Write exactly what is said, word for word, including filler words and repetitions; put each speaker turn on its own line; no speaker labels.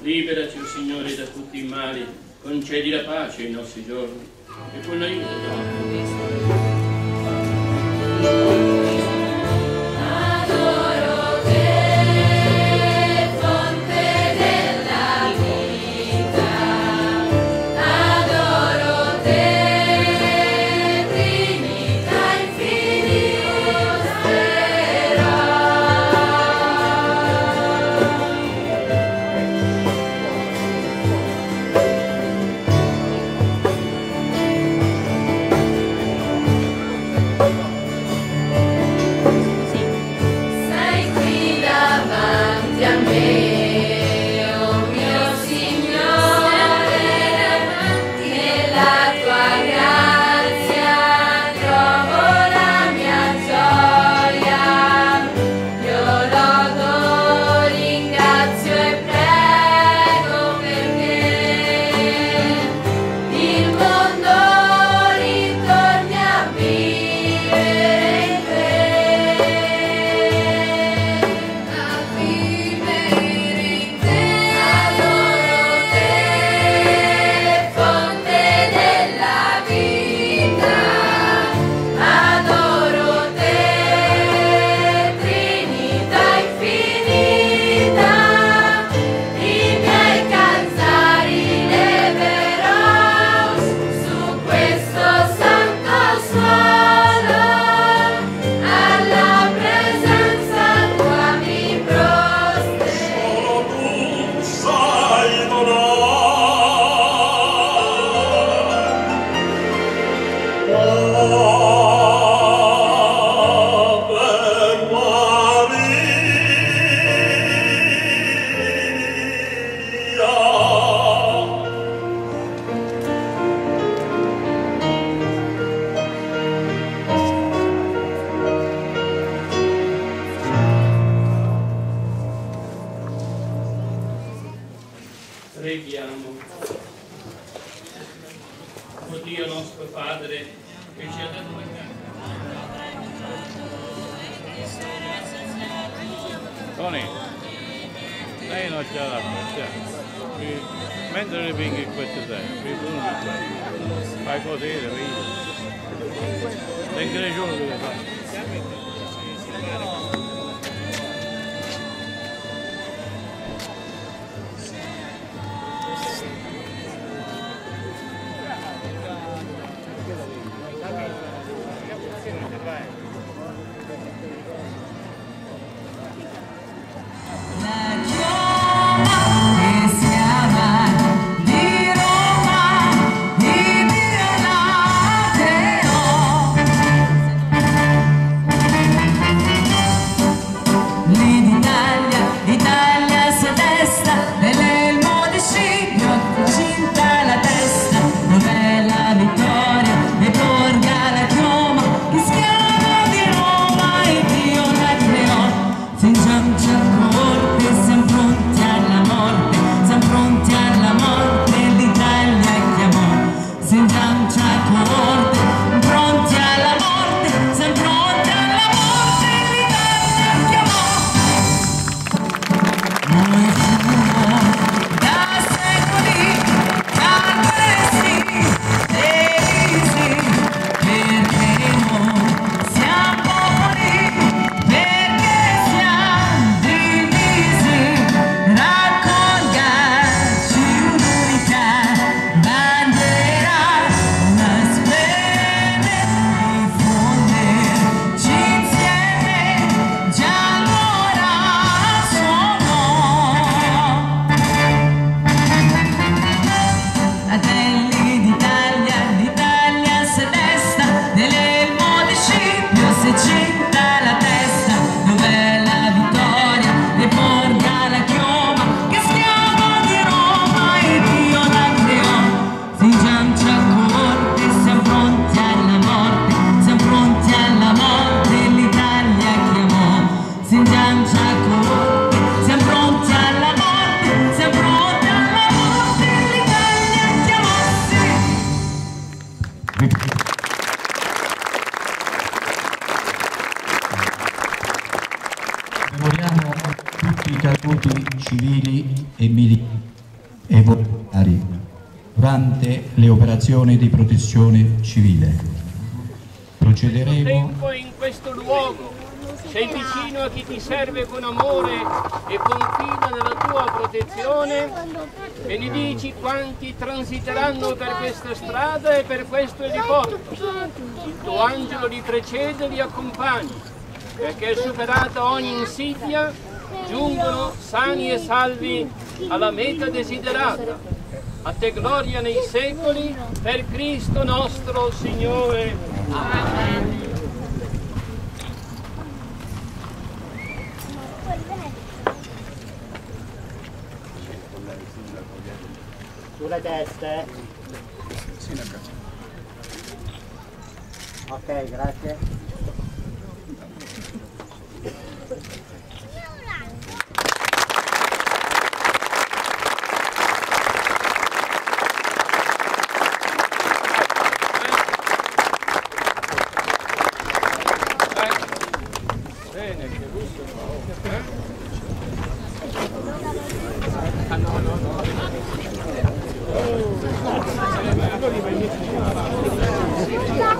Liberaci, o Signore, da tutti i mali, concedi la pace ai nostri giorni e con l'aiuto d'Dio. Preghiamo. O Dio nostro Padre, che ci ha dato la
Tony, lei non c'ha la faccia. Mentre le pinghi in queste terre, mi sono fai così, vedi. Sei cresciuto che le fai.
Memoriamo tutti i caduti civili e militari. e volontari durante le operazioni di protezione civile. Procederemo.
Tempo in questo luogo sei vicino a chi ti serve con amore e confida nella tua protezione. Benedici quanti transiteranno per questa strada e per questo eliporto. Il tuo angelo li precede e li accompagni, perché superata ogni insidia giungono sani e salvi alla meta desiderata. A te gloria nei secoli, per Cristo nostro Signore. Amen.
Sulle teste. Ok, grazie.
Bene, che gusto.
No, no, no.